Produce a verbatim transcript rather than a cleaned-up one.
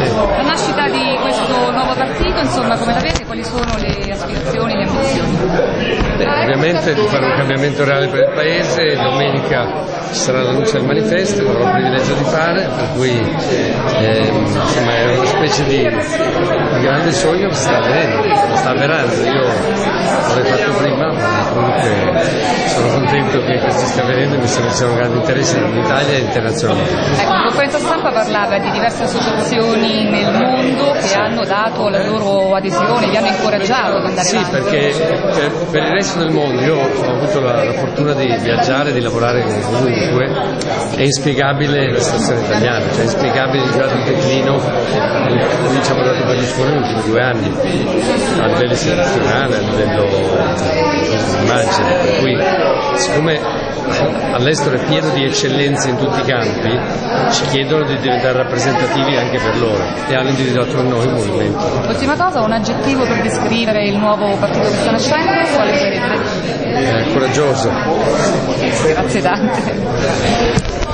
La nascita di questo nuovo partito, insomma, come la vede, quali sono le aspirazioni, le ambizioni? Beh, ovviamente di fare un cambiamento reale per il Paese. Domenica ci sarà l'annuncio del manifesto, che avrò il privilegio di fare, per cui eh, insomma, è una specie di grande sogno che sta avvenendo, sta avverando. Io l'avrei fatto prima, ma comunque sono contento che questo stia avvenendo e mi sembra che sia un grande interesse in Italia e internazionalmente. Ecco, in conferenza stampa parlava di diverse associazioni nel mondo che hanno dato la loro adesione, vi hanno incoraggiato ad andare sì, avanti. Sì, perché per, per il resto del mondo, io ho avuto la, la fortuna di viaggiare, di lavorare ovunque, è inspiegabile la situazione italiana, cioè è inspiegabile il grado di declino che diciamo dato Berlusconi negli ultimi due anni, a livello istituzionale, a livello di immagine, per cui siccome all'estero è pieno di eccellenze in tutti i campi, ci chiedono di diventare rappresentativi anche per loro e hanno individuato in noi un movimento. Ultima cosa, un aggettivo per descrivere il nuovo partito che sta nascendo, quale sarebbe? Eh, coraggioso. Grazie tante.